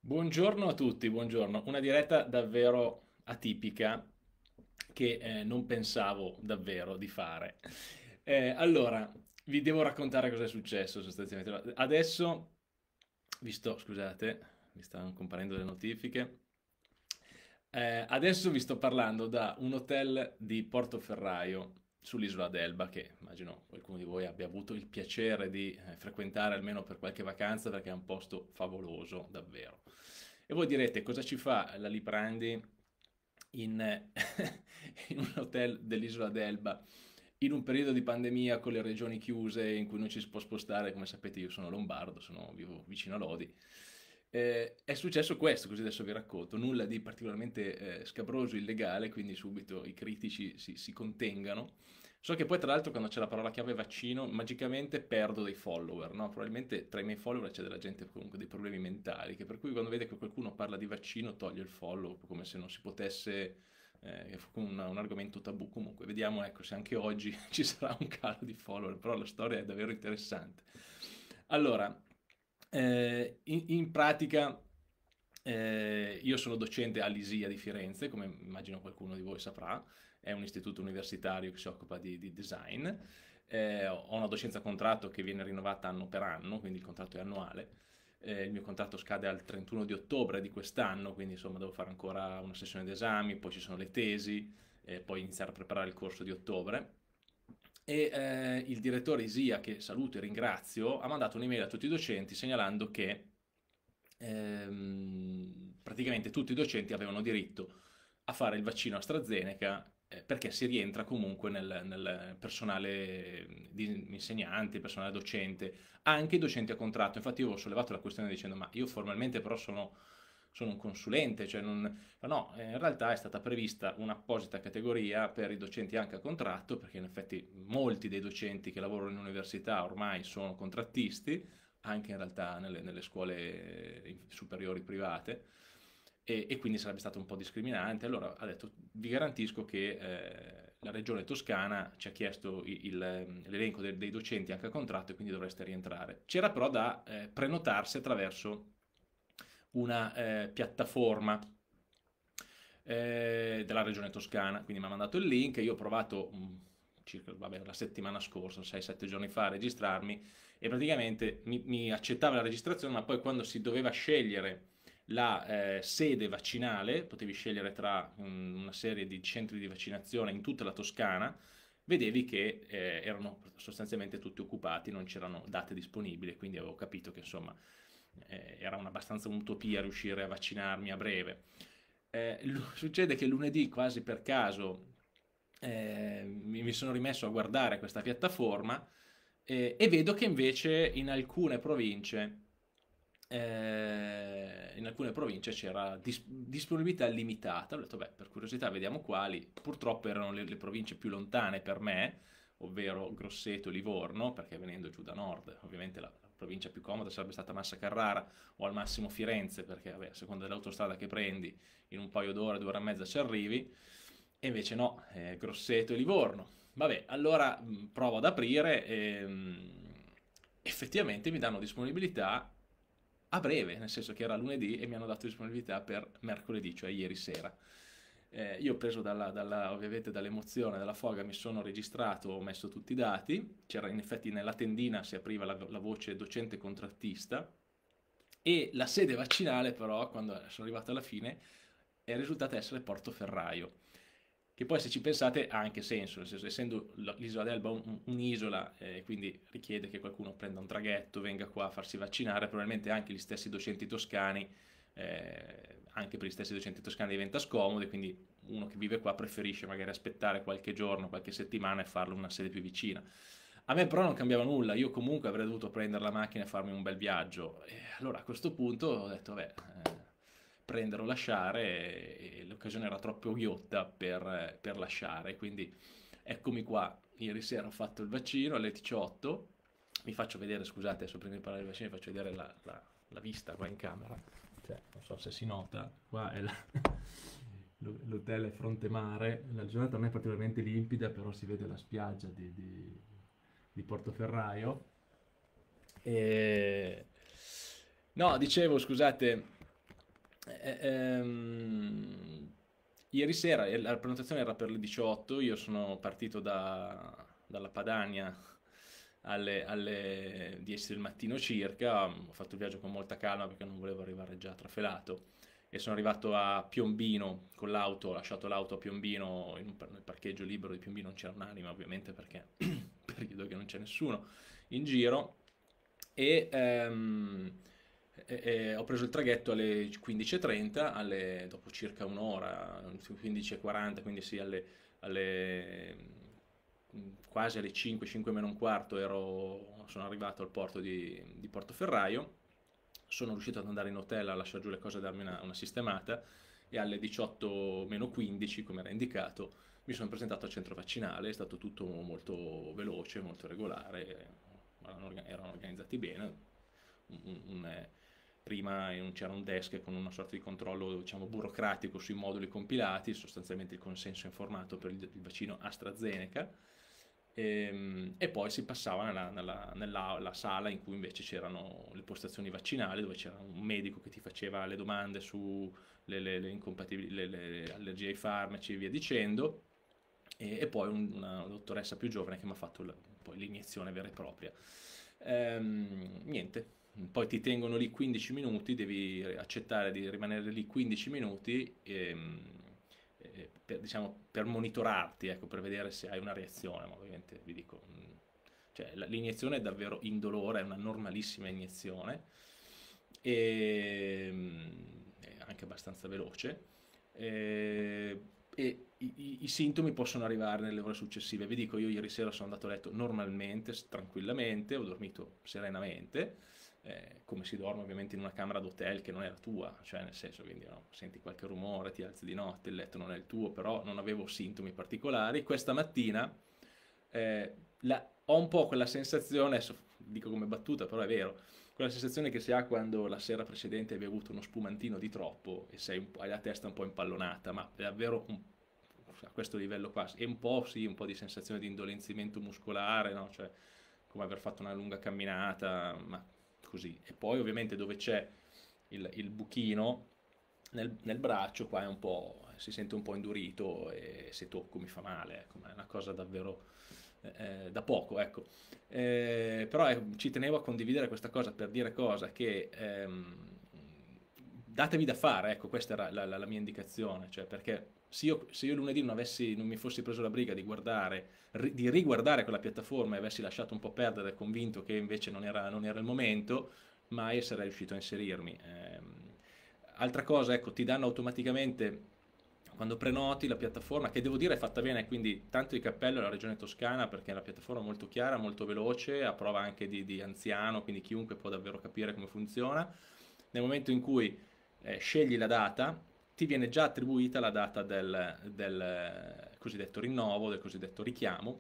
Buongiorno a tutti, buongiorno. Una diretta davvero atipica che non pensavo davvero di fare. Allora, vi devo raccontare cosa è successo sostanzialmente. Adesso, scusate, mi stanno comparendo le notifiche. Adesso vi sto parlando da un hotel di Portoferraio sull'isola d'Elba, che immagino qualcuno di voi abbia avuto il piacere di frequentare almeno per qualche vacanza, perché è un posto favoloso, davvero. E voi direte, cosa ci fa la Liprandi in, in un hotel dell'isola d'Elba in un periodo di pandemia con le regioni chiuse in cui non ci si può spostare? Come sapete, io sono lombardo, vivo vicino a Lodi. È successo questo, così adesso vi racconto, nulla di particolarmente scabroso, illegale, quindi subito i critici si contengano. So che poi tra l'altro quando c'è la parola chiave vaccino, magicamente perdo dei follower, no? Probabilmente tra i miei follower c'è della gente comunque dei problemi mentali, che per cui quando vede che qualcuno parla di vaccino toglie il follow, come se non si potesse, un argomento tabù. Comunque vediamo ecco se anche oggi ci sarà un calo di follower, però la storia è davvero interessante. Allora, in pratica io sono docente all'ISIA di Firenze, come immagino qualcuno di voi saprà, è un istituto universitario che si occupa di design. Ho una docenza a contratto che viene rinnovata anno per anno, quindi il contratto è annuale. Il mio contratto scade al 31 di ottobre di quest'anno, quindi insomma devo fare ancora una sessione d'esami, poi ci sono le tesi, poi iniziare a preparare il corso di ottobre. E il direttore ISIA, che saluto e ringrazio, ha mandato un'email a tutti i docenti segnalando che praticamente tutti i docenti avevano diritto a fare il vaccino AstraZeneca perché si rientra comunque nel personale di insegnanti, personale docente, anche i docenti a contratto. Infatti io ho sollevato la questione dicendo ma io formalmente però sono un consulente, cioè non... ma no, in realtà è stata prevista un'apposita categoria per i docenti anche a contratto, perché in effetti molti dei docenti che lavorano in università ormai sono contrattisti, anche in realtà nelle scuole superiori private, e quindi sarebbe stato un po' discriminante. Allora ha detto, vi garantisco che la regione Toscana ci ha chiesto l'elenco dei docenti anche a contratto e quindi dovreste rientrare. C'era però da prenotarsi attraverso una piattaforma della regione Toscana, quindi mi ha mandato il link, io ho provato circa vabbè, la settimana scorsa, 6-7 giorni fa a registrarmi e praticamente mi accettava la registrazione, ma poi quando si doveva scegliere la sede vaccinale, potevi scegliere tra una serie di centri di vaccinazione in tutta la Toscana, vedevi che erano sostanzialmente tutti occupati, non c'erano date disponibili, quindi avevo capito che insomma era abbastanza un'utopia riuscire a vaccinarmi a breve. Succede che lunedì, quasi per caso, mi sono rimesso a guardare questa piattaforma e vedo che invece in alcune province c'era disponibilità limitata. Ho detto, beh, per curiosità vediamo quali. Purtroppo erano le province più lontane per me, ovvero Grosseto e Livorno, perché venendo giù da nord, ovviamente la provincia più comoda sarebbe stata Massa Carrara o al massimo Firenze, perché vabbè, a seconda dell'autostrada che prendi, in un paio d'ore, 2 ore e mezza ci arrivi, e invece no, Grosseto e Livorno. Vabbè, allora provo ad aprire e effettivamente mi danno disponibilità a breve, nel senso che era lunedì e mi hanno dato disponibilità per mercoledì, cioè ieri sera. Io preso ovviamente dall'emozione, dalla foga, mi sono registrato, ho messo tutti i dati, c'era in effetti nella tendina si apriva la voce docente contrattista e la sede vaccinale però, quando sono arrivato alla fine, è risultata essere Portoferraio, che poi se ci pensate ha anche senso, nel senso essendo l'isola d'Elba un'isola, quindi richiede che qualcuno prenda un traghetto, venga qua a farsi vaccinare, probabilmente anche gli stessi docenti toscani, anche per gli stessi docenti toscani diventa scomodo, e quindi uno che vive qua preferisce magari aspettare qualche giorno, qualche settimana e farlo in una sede più vicina. A me però non cambiava nulla, io comunque avrei dovuto prendere la macchina e farmi un bel viaggio. E allora a questo punto ho detto, beh, prendere o lasciare, e l'occasione era troppo ghiotta per lasciare, quindi eccomi qua. Ieri sera ho fatto il vaccino alle 18, vi faccio vedere, scusate, adesso prima di parlare del vaccino vi faccio vedere la vista qua in camera, cioè, non so se si nota, qua è l'hotel è fronte mare, la giornata non è particolarmente limpida, però si vede la spiaggia di Portoferraio. E... No, dicevo, scusate, Ieri sera la prenotazione era per le 18, io sono partito dalla Padania alle 10 del mattino circa, ho fatto il viaggio con molta calma perché non volevo arrivare già trafelato e sono arrivato a Piombino con l'auto, ho lasciato l'auto a Piombino, nel parcheggio libero di Piombino non c'era un'anima ovviamente perché periodo che non c'è nessuno in giro e ho preso il traghetto alle 15:30, dopo circa un'ora, 15:40, quindi sì, quasi alle 5, 5 meno un quarto sono arrivato al porto di Portoferraio, sono riuscito ad andare in hotel a lasciare giù le cose e darmi una sistemata e alle 18 meno 15, come era indicato, mi sono presentato al centro vaccinale, è stato tutto molto veloce, molto regolare, erano organizzati bene. Prima c'era un desk con una sorta di controllo, diciamo, burocratico sui moduli compilati, sostanzialmente il consenso informato per il vaccino AstraZeneca, e poi si passava nella sala in cui invece c'erano le postazioni vaccinali, dove c'era un medico che ti faceva le domande su le allergie ai farmaci e via dicendo, e poi una dottoressa più giovane che mi ha fatto poi l'iniezione vera e propria. Niente, poi ti tengono lì 15 minuti, devi accettare di rimanere lì 15 minuti diciamo, per monitorarti, ecco, per vedere se hai una reazione, ma ovviamente vi dico, cioè, l'iniezione è davvero indolore, è una normalissima iniezione è anche abbastanza veloce e i sintomi possono arrivare nelle ore successive. Vi dico, io ieri sera sono andato a letto normalmente, tranquillamente, ho dormito serenamente, come si dorme ovviamente in una camera d'hotel che non è la tua, cioè nel senso, quindi no, senti qualche rumore, ti alzi di notte, il letto non è il tuo, però non avevo sintomi particolari. Questa mattina ho un po' quella sensazione, adesso dico come battuta, però è vero, quella sensazione che si ha quando la sera precedente hai bevuto uno spumantino di troppo e hai la testa un po' impallonata, ma è davvero a questo livello qua, e un po' sì, un po' di sensazione di indolenzimento muscolare, no? Cioè come aver fatto una lunga camminata, ma così. E poi ovviamente dove c'è il buchino nel braccio, qua è un po', si sente un po' indurito e se tocco mi fa male, ecco, ma è una cosa davvero da poco, ecco. Però ci tenevo a condividere questa cosa per dire cosa che datevi da fare, ecco, questa era la mia indicazione, cioè perché se io lunedì non mi fossi preso la briga di riguardare quella piattaforma e avessi lasciato un po' perdere, convinto che invece non era il momento, mai sarei riuscito a inserirmi. Altra cosa, ecco, ti danno automaticamente quando prenoti la piattaforma, che devo dire è fatta bene, quindi tanto di cappello alla Regione Toscana perché è una piattaforma molto chiara, molto veloce, a prova anche di anziano, quindi chiunque può davvero capire come funziona. Nel momento in cui scegli la data, ti viene già attribuita la data del cosiddetto rinnovo, del cosiddetto richiamo,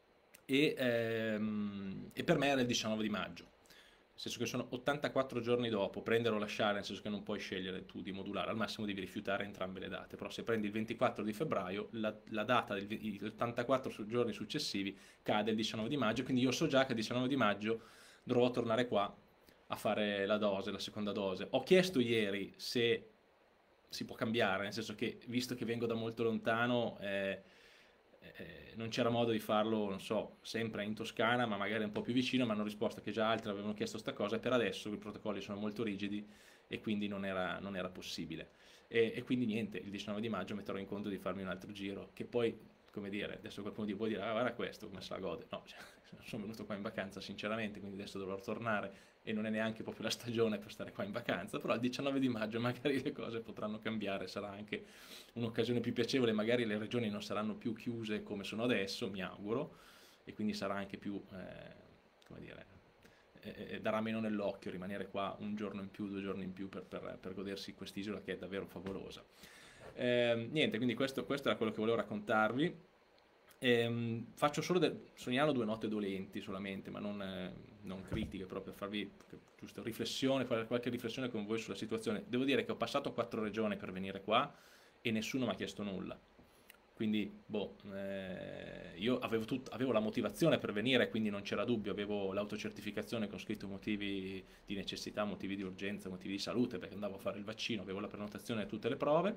e per me era il 19 di maggio. Nel senso che sono 84 giorni dopo, prendere o lasciare, nel senso che non puoi scegliere tu di modulare, al massimo devi rifiutare entrambe le date, però se prendi il 24 di febbraio, la data degli 84 giorni successivi cade il 19 di maggio, quindi io so già che il 19 di maggio dovrò tornare qua a fare la seconda dose. Ho chiesto ieri se si può cambiare, nel senso che visto che vengo da molto lontano, non c'era modo di farlo, non so, sempre in Toscana, ma magari un po' più vicino, mi hanno risposto che già altri avevano chiesto sta cosa e per adesso i protocolli sono molto rigidi e quindi non era possibile. E quindi niente, il 19 di maggio metterò in conto di farmi un altro giro, che poi, come dire, adesso qualcuno di voi dirà, guarda questo, come se la gode. No, cioè, sono venuto qua in vacanza sinceramente, quindi adesso dovrò tornare e non è neanche proprio la stagione per stare qua in vacanza, però il 19 di maggio magari le cose potranno cambiare, sarà anche un'occasione più piacevole, magari le regioni non saranno più chiuse come sono adesso, mi auguro, e quindi sarà anche più, come dire, darà meno nell'occhio rimanere qua un giorno in più, 2 giorni in più per godersi quest'isola che è davvero favolosa. Niente, quindi questo era quello che volevo raccontarvi. Faccio segnalo 2 note dolenti solamente, ma non critiche, proprio per farvi giusto riflessione, fare qualche riflessione con voi sulla situazione. Devo dire che ho passato 4 regioni per venire qua e nessuno mi ha chiesto nulla. quindi boh, io avevo la motivazione per venire, quindi non c'era dubbio, avevo l'autocertificazione con scritto motivi di necessità, motivi di urgenza, motivi di salute, perché andavo a fare il vaccino, avevo la prenotazione e tutte le prove.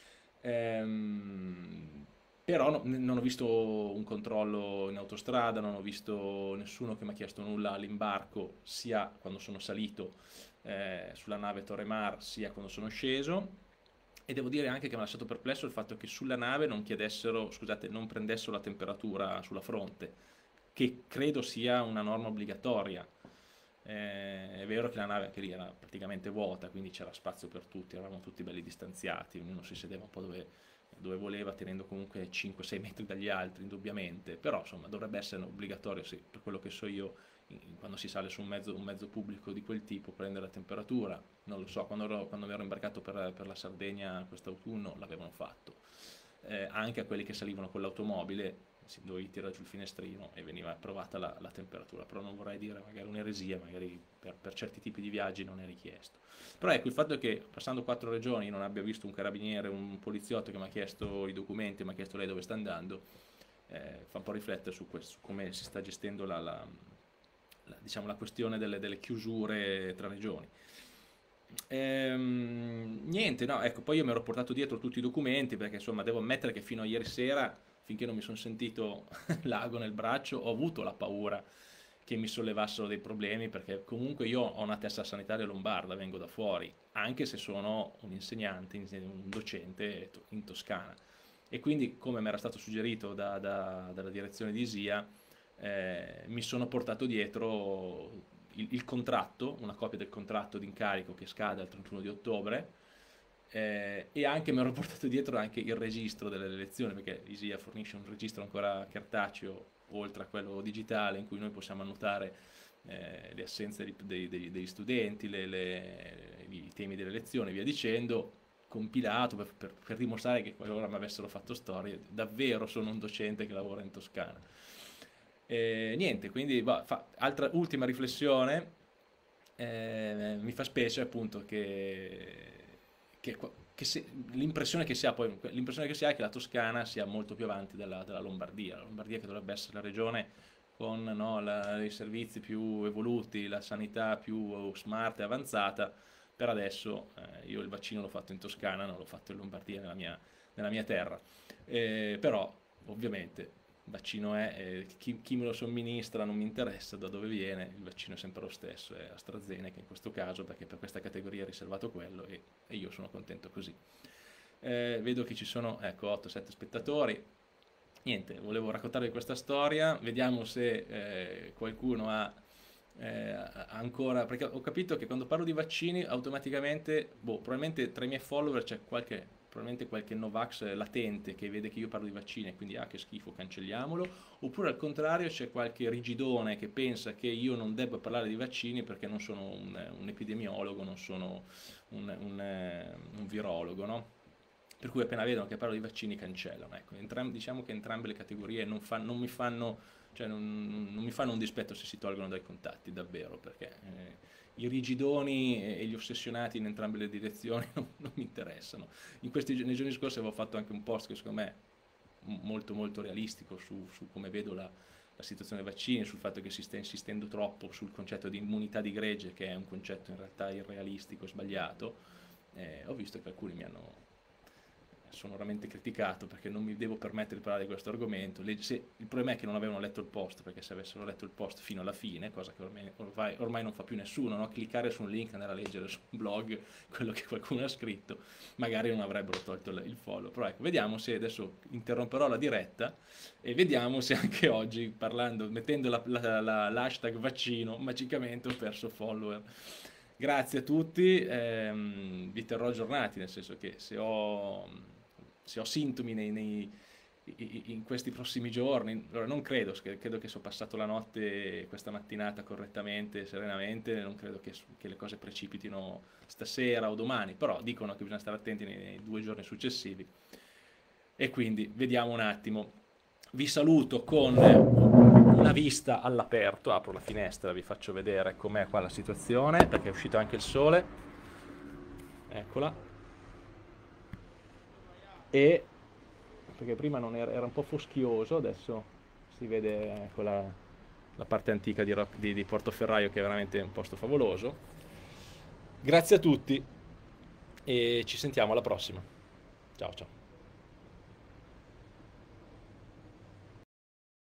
Però non ho visto un controllo in autostrada, non ho visto nessuno che mi ha chiesto nulla all'imbarco, sia quando sono salito sulla nave Torre Mar, sia quando sono sceso. E devo dire anche che mi ha lasciato perplesso il fatto che sulla nave non chiedessero, scusate, non prendessero la temperatura sulla fronte, che credo sia una norma obbligatoria. È vero che la nave anche lì era praticamente vuota, quindi c'era spazio per tutti, eravamo tutti belli distanziati, ognuno si sedeva un po' dove voleva, tenendo comunque 5-6 metri dagli altri, indubbiamente, però insomma dovrebbe essere obbligatorio, sì, per quello che so io, quando si sale su un mezzo pubblico di quel tipo, prendere la temperatura. Non lo so, quando mi ero imbarcato per la Sardegna quest'autunno l'avevano fatto. Anche a quelli che salivano con l'automobile si dovevi tirare giù il finestrino e veniva provata la temperatura, però non vorrei dire magari un'eresia, magari per certi tipi di viaggi non è richiesto. Però ecco, il fatto che passando 4 regioni non abbia visto un carabiniere, un poliziotto che mi ha chiesto i documenti, mi ha chiesto lei dove sta andando, fa un po' riflettere su come si sta gestendo diciamo, la questione delle chiusure tra regioni. Niente, no, ecco, poi io mi ero portato dietro tutti i documenti perché insomma devo ammettere che fino a ieri sera, finché non mi sono sentito l'ago nel braccio, ho avuto la paura che mi sollevassero dei problemi, perché comunque io ho una testa sanitaria lombarda, vengo da fuori, anche se sono un insegnante, un docente in Toscana. E quindi, come mi era stato suggerito dalla direzione di ISIA, mi sono portato dietro il contratto, una copia del contratto di incarico che scade al 31 di ottobre, e anche mi ero portato dietro anche il registro delle elezioni, perché ISIA fornisce un registro ancora cartaceo, oltre a quello digitale, in cui noi possiamo annotare le assenze degli studenti, i temi delle elezioni, via dicendo, compilato per dimostrare che qualora mi avessero fatto storie, davvero sono un docente che lavora in Toscana. Niente, quindi altra ultima riflessione, mi fa specie appunto che l'impressione che si ha poi, l'impressione che si ha è che la Toscana sia molto più avanti della Lombardia. La Lombardia, che dovrebbe essere la regione con, no, i servizi più evoluti, la sanità più smart e avanzata, per adesso io il vaccino l'ho fatto in Toscana, non l'ho fatto in Lombardia, nella mia terra. Però ovviamente il vaccino è, chi me lo somministra non mi interessa da dove viene, il vaccino è sempre lo stesso, è AstraZeneca in questo caso, perché per questa categoria è riservato quello, e io sono contento così. Vedo che ci sono, ecco, 8-7 spettatori. Niente, volevo raccontarvi questa storia, vediamo se qualcuno ha ancora, perché ho capito che quando parlo di vaccini automaticamente, probabilmente tra i miei follower c'è probabilmente qualche Novax latente che vede che io parlo di vaccini e quindi che schifo, cancelliamolo, oppure al contrario c'è qualche rigidone che pensa che io non debba parlare di vaccini perché non sono un epidemiologo, non sono un virologo, no? Per cui appena vedono che parlo di vaccini cancellano. Ecco, diciamo che entrambe le categorie non mi fanno un dispetto se si tolgono dai contatti, davvero, perché i rigidoni e gli ossessionati in entrambe le direzioni non mi interessano. Nei giorni scorsi avevo fatto anche un post che secondo me è molto molto realistico su come vedo la situazione dei vaccini, sul fatto che si sta insistendo troppo sul concetto di immunità di gregge, che è un concetto in realtà irrealistico e sbagliato. Ho visto che alcuni sono veramente criticato perché non mi devo permettere di parlare di questo argomento. Il problema è che non avevano letto il post, perché se avessero letto il post fino alla fine, cosa che ormai non fa più nessuno, no? Cliccare su un link, andare a leggere su un blog quello che qualcuno ha scritto, magari non avrebbero tolto il follow. Però ecco, vediamo se adesso interromperò la diretta e vediamo se anche oggi, mettendo l'hashtag vaccino, magicamente ho perso follower. Grazie a tutti, vi terrò aggiornati, nel senso che se ho sintomi in questi prossimi giorni, allora non credo che sia passato la notte questa mattinata correttamente, serenamente, non credo che le cose precipitino stasera o domani, però dicono che bisogna stare attenti nei 2 giorni successivi, e quindi vediamo un attimo. Vi saluto con una vista all'aperto, apro la finestra, vi faccio vedere com'è qua la situazione, perché è uscito anche il sole, eccola, e perché prima non era, era un po' foschioso, adesso si vede ecco, la parte antica di Portoferraio, che è veramente un posto favoloso. Grazie a tutti e ci sentiamo alla prossima. Ciao ciao.